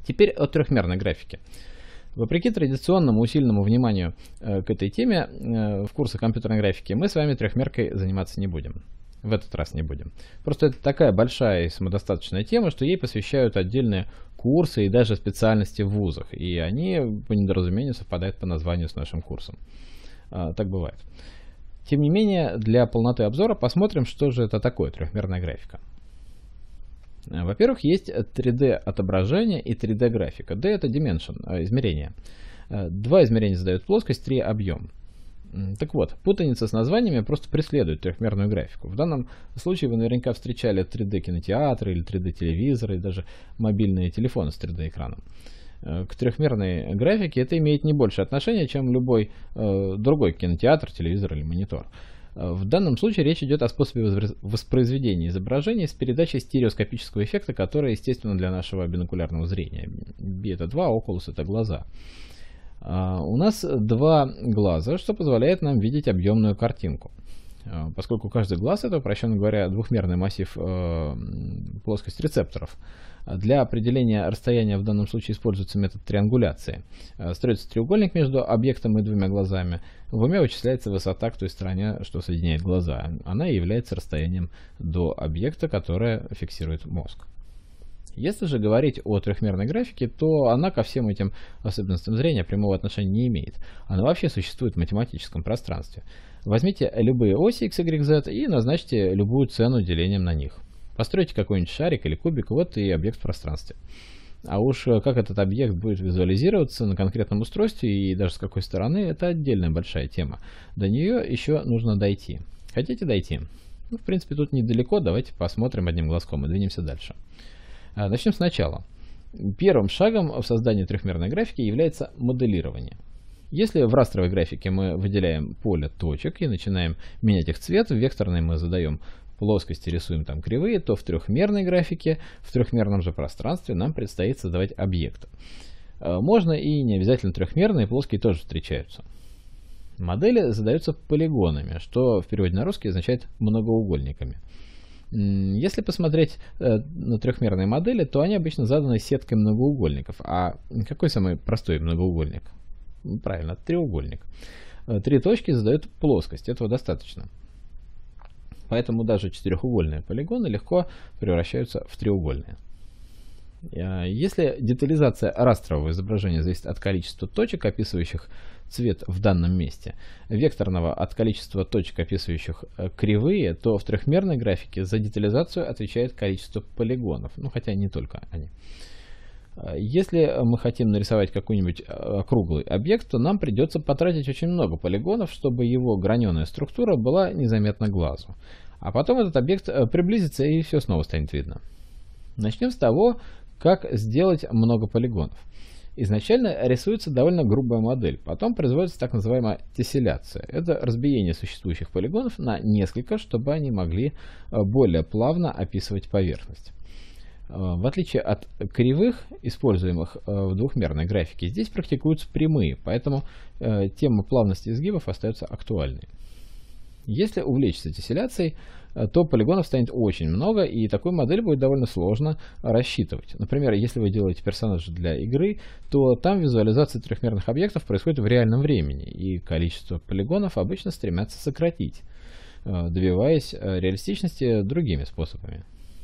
Теперь о трехмерной графике. Вопреки традиционному усиленному вниманию к этой теме в курсах компьютерной графики мы с вами трехмеркой заниматься не будем. В этот раз не будем. Просто это такая большая и самодостаточная тема, что ей посвящают отдельные курсы и даже специальности в вузах. И они по недоразумению совпадают по названию с нашим курсом. Так бывает. Тем не менее, для полноты обзора посмотрим, что же это такое трехмерная графика. Во-первых, есть 3D отображение и 3D графика. D это dimension, измерение. 2 измерения задают плоскость, 3 объем. Так вот, путаница с названиями просто преследует трехмерную графику. В данном случае вы наверняка встречали 3D кинотеатры или 3D телевизоры и даже мобильные телефоны с 3D экраном. К трехмерной графике это имеет не больше отношения, чем любой другой кинотеатр, телевизор или монитор. В данном случае речь идет о способе воспроизведения изображения с передачей стереоскопического эффекта, который естественно для нашего бинокулярного зрения. B это 2, Oculus это глаза. У нас 2 глаза, что позволяет нам видеть объемную картинку. Поскольку каждый глаз это, упрощенно говоря, двухмерный массив плоскости рецепторов. Для определения расстояния в данном случае используется метод триангуляции. Строится треугольник между объектом и 2 глазами. В уме вычисляется высота к той стороне, что соединяет глаза. Она и является расстоянием до объекта, которое фиксирует мозг. Если же говорить о трехмерной графике, то она ко всем этим особенностям зрения прямого отношения не имеет. Она вообще существует в математическом пространстве. Возьмите любые оси x, y, z и назначьте любую цену делением на них. Постройте какой-нибудь шарик или кубик, вот и объект в пространстве. А уж как этот объект будет визуализироваться на конкретном устройстве и даже с какой стороны, это отдельная большая тема. До нее еще нужно дойти. Хотите дойти? Ну, в принципе, тут недалеко, давайте посмотрим одним глазком и двинемся дальше. Начнем сначала. Первым шагом в создании трехмерной графики является моделирование. Если в растровой графике мы выделяем поле точек и начинаем менять их цвет, в векторной мы задаем плоскости, рисуем там кривые, то в трехмерной графике, в трехмерном же пространстве нам предстоит создавать объекты. Можно и не обязательно трехмерные, плоские тоже встречаются. Модели задаются полигонами, что в переводе на русский означает многоугольниками. Если посмотреть на трехмерные модели, то они обычно заданы сеткой многоугольников. А какой самый простой многоугольник? Правильно, треугольник. 3 точки задают плоскость, этого достаточно. Поэтому даже четырехугольные полигоны легко превращаются в треугольные. Если детализация растрового изображения зависит от количества точек, описывающих цвет в данном месте, векторного от количества точек, описывающих кривые, то в трехмерной графике за детализацию отвечает количество полигонов, ну хотя не только они. Если мы хотим нарисовать какой-нибудь округлый объект, то нам придется потратить очень много полигонов, чтобы его граненая структура была незаметна глазу. А потом этот объект приблизится и все снова станет видно. Начнем с того, как сделать много полигонов. Изначально рисуется довольно грубая модель, потом производится так называемая тесселяция. Это разбиение существующих полигонов на несколько, чтобы они могли более плавно описывать поверхность. В отличие от кривых, используемых в двухмерной графике, здесь практикуются прямые, поэтому тема плавности изгибов остается актуальной. Если увлечься тесселяцией, то полигонов станет очень много, и такую модель будет довольно сложно рассчитывать. Например, если вы делаете персонажа для игры, то там визуализация трехмерных объектов происходит в реальном времени, и количество полигонов обычно стремятся сократить, добиваясь реалистичности другими способами.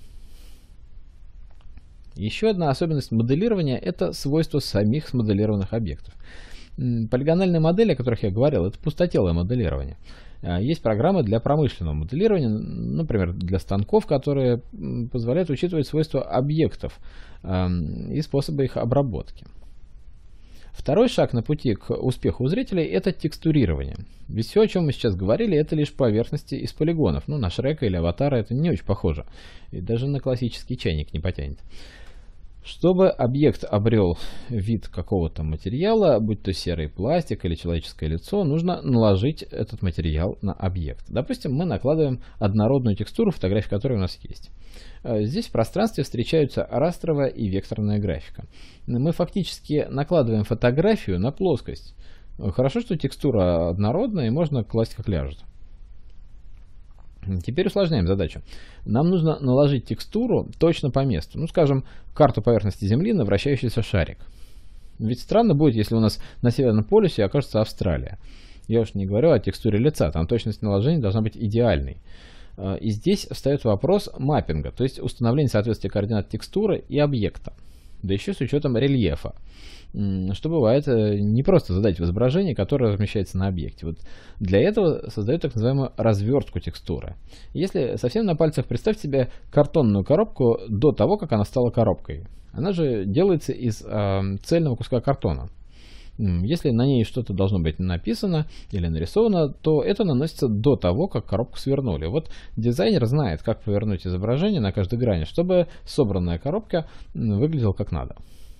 Еще одна особенность моделирования – это свойства самих смоделированных объектов. Полигональные модели, о которых я говорил, это пустотелое моделирование. Есть программы для промышленного моделирования, например, для станков, которые позволяют учитывать свойства объектов и способы их обработки. Второй шаг на пути к успеху у зрителей – это текстурирование. Ведь все, о чем мы сейчас говорили, это лишь поверхности из полигонов. Ну, на Шрека или Аватара это не очень похоже. И даже на классический чайник не потянет. Чтобы объект обрел вид какого-то материала, будь то серый пластик или человеческое лицо, нужно наложить этот материал на объект. Допустим, мы накладываем однородную текстуру, фотографии которой у нас есть. Здесь в пространстве встречаются растровая и векторная графика. Мы фактически накладываем фотографию на плоскость. Хорошо, что текстура однородная и можно класть как ляжет. Теперь усложняем задачу. Нам нужно наложить текстуру точно по месту. Ну, скажем, карту поверхности Земли на вращающийся шарик. Ведь странно будет, если у нас на Северном полюсе окажется Австралия. Я уж не говорю о текстуре лица, там точность наложения должна быть идеальной. И здесь встает вопрос маппинга, то есть установления соответствия координат текстуры и объекта, да еще с учетом рельефа, что бывает не просто задать в изображении, которое размещается на объекте. Вот для этого создают так называемую развертку текстуры. Если совсем на пальцах представьте себе картонную коробку до того, как она стала коробкой. Она же делается из цельного куска картона. Если на ней что-то должно быть написано или нарисовано, то это наносится до того, как коробку свернули. Вот дизайнер знает, как повернуть изображение на каждой грани, чтобы собранная коробка выглядела как надо.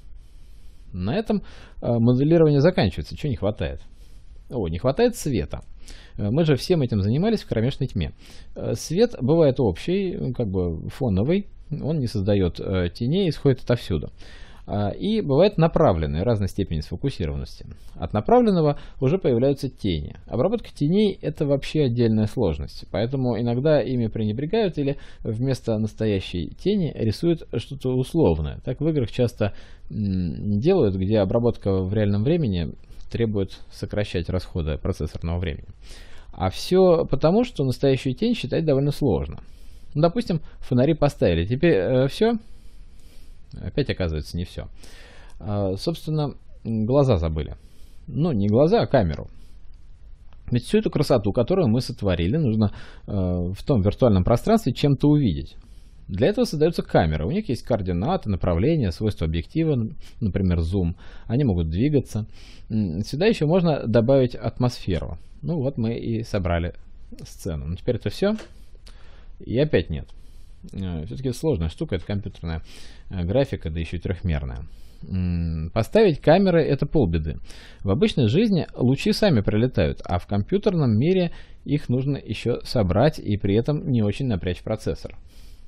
На этом моделирование заканчивается. Чего не хватает? Не хватает света. Мы же всем этим занимались в кромешной тьме. Свет бывает общий, как бы фоновый, он не создает теней, исходит отовсюду. И бывает направленный, разной степени сфокусированности. От направленного уже появляются тени. Обработка теней — это вообще отдельная сложность, поэтому иногда ими пренебрегают или вместо настоящей тени рисуют что-то условное. Так в играх часто делают, где обработка в реальном времени требует сокращать расходы процессорного времени. А все потому, что настоящую тень считать довольно сложно. Ну, допустим, фонари поставили. Теперь все? Опять оказывается не все. Собственно, глаза забыли. Ну, не глаза, а камеру. Ведь всю эту красоту, которую мы сотворили, нужно в том виртуальном пространстве чем-то увидеть. Для этого создаются камеры. У них есть координаты, направления, свойства объектива, например, зум. Они могут двигаться. Сюда еще можно добавить атмосферу. Ну вот мы и собрали сцену. Но теперь это все. И опять нет. Все-таки сложная штука, это компьютерная графика, да еще и трехмерная. Поставить камеры — это полбеды. В обычной жизни лучи сами прилетают, а в компьютерном мире их нужно еще собрать и при этом не очень напрячь процессор.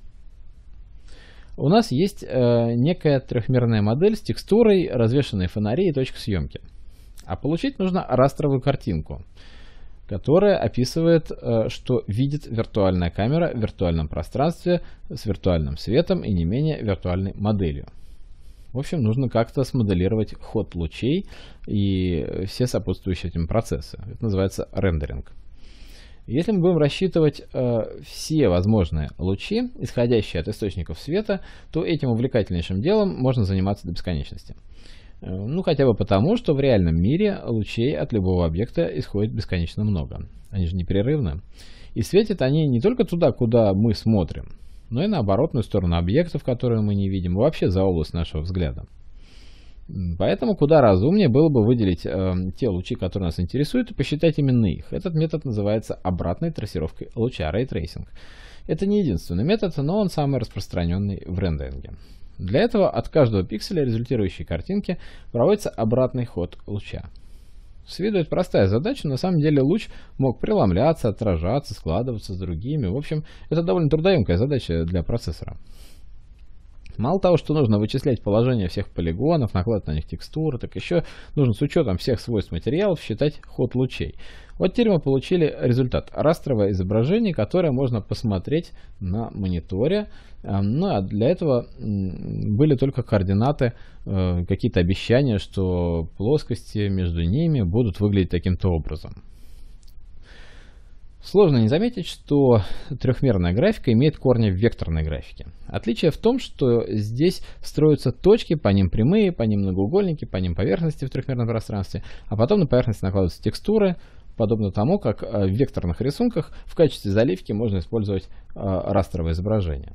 У нас есть некая трехмерная модель с текстурой, развешанные фонари и точка съемки. А получить нужно растровую картинку, которая описывает, что видит виртуальная камера в виртуальном пространстве с виртуальным светом и не менее виртуальной моделью. В общем, нужно как-то смоделировать ход лучей и все сопутствующие этим процессы. Это называется рендеринг. Если мы будем рассчитывать все возможные лучи, исходящие от источников света, то этим увлекательнейшим делом можно заниматься до бесконечности. Ну, хотя бы потому, что в реальном мире лучей от любого объекта исходит бесконечно много. Они же непрерывны. И светят они не только туда, куда мы смотрим, но и на оборотную сторону объектов, которые мы не видим, вообще за область нашего взгляда. Поэтому куда разумнее было бы выделить те лучи, которые нас интересуют, и посчитать именно их. Этот метод называется обратной трассировкой луча, рейтрейсинг. Это не единственный метод, но он самый распространенный в рендеринге. Для этого от каждого пикселя результирующей картинки проводится обратный ход луча. С виду это простая задача, но на самом деле луч мог преломляться, отражаться, складываться с другими. В общем, это довольно трудоемкая задача для процессора. Мало того, что нужно вычислять положение всех полигонов, накладывать на них текстуры, так еще нужно с учетом всех свойств материалов считать ход лучей. Вот теперь мы получили результат. Растровое изображение, которое можно посмотреть на мониторе. Ну а для этого были только координаты, какие-то обещания, что плоскости между ними будут выглядеть таким-то образом. Сложно не заметить, что трехмерная графика имеет корни в векторной графике. Отличие в том, что здесь строятся точки, по ним прямые, по ним многоугольники, по ним поверхности в трехмерном пространстве, а потом на поверхность накладываются текстуры, подобно тому, как в векторных рисунках в качестве заливки можно использовать растровое изображение.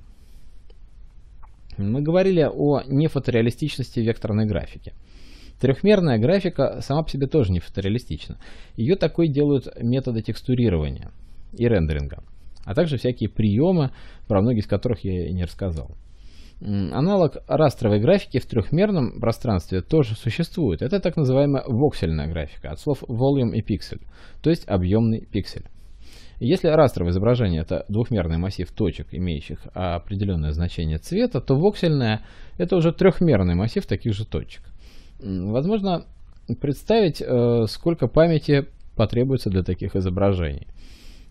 Мы говорили о нефотореалистичности векторной графики. Трехмерная графика сама по себе тоже не фотореалистична. Ее такой делают методы текстурирования и рендеринга, а также всякие приемы, про многие из которых я и не рассказал. Аналог растровой графики в трехмерном пространстве тоже существует. Это так называемая воксельная графика, от слов volume и pixel, то есть объемный пиксель. Если растровое изображение — это двухмерный массив точек, имеющих определенное значение цвета, то воксельная — это уже трехмерный массив таких же точек. Возможно представить, сколько памяти потребуется для таких изображений.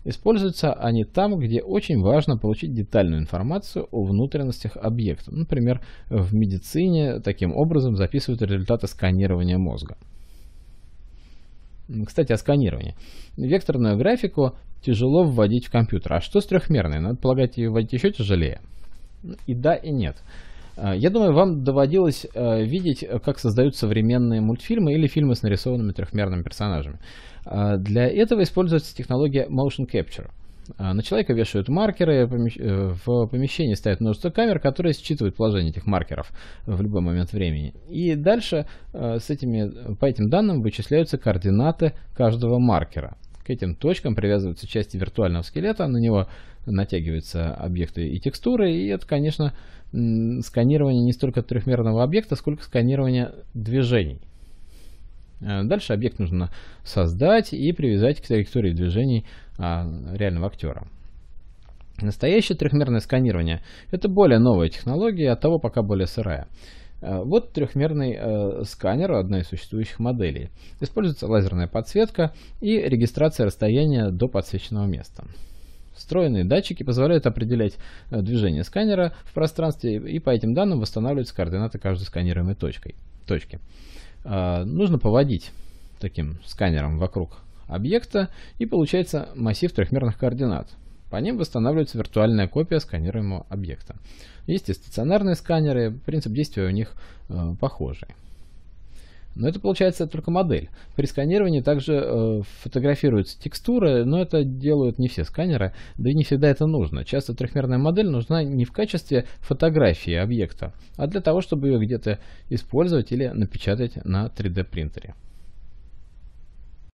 Используются они там, где очень важно получить детальную информацию о внутренностях объекта. Например, в медицине таким образом записывают результаты сканирования мозга. Кстати, о сканировании. Векторную графику тяжело вводить в компьютер. А что с трехмерной? Надо полагать, ее вводить еще тяжелее? И да, и нет. Я думаю, вам доводилось видеть, как создают современные мультфильмы или фильмы с нарисованными трехмерными персонажами. Для этого используется технология Motion Capture. На человека вешают маркеры, в помещении ставят множество камер, которые считывают положение этих маркеров в любой момент времени. И дальше по этим данным вычисляются координаты каждого маркера. К этим точкам привязываются части виртуального скелета, на него натягиваются объекты и текстуры, и это, конечно, сканирование не столько трехмерного объекта, сколько сканирование движений. Дальше объект нужно создать и привязать к траектории движений реального актера. Настоящее трехмерное сканирование – это более новая технология, оттого пока более сырая. Вот трехмерный сканер одной из существующих моделей. Используется лазерная подсветка и регистрация расстояния до подсвеченного места. Встроенные датчики позволяют определять движение сканера в пространстве, и по этим данным восстанавливаются координаты каждой сканируемой точки. Нужно поводить таким сканером вокруг объекта, и получается массив трехмерных координат. По ним восстанавливается виртуальная копия сканируемого объекта. Есть и стационарные сканеры, принцип действия у них похожий. Но это получается только модель. При сканировании также фотографируются текстуры, но это делают не все сканеры, да и не всегда это нужно. Часто трехмерная модель нужна не в качестве фотографии объекта, а для того, чтобы ее где-то использовать или напечатать на 3D принтере.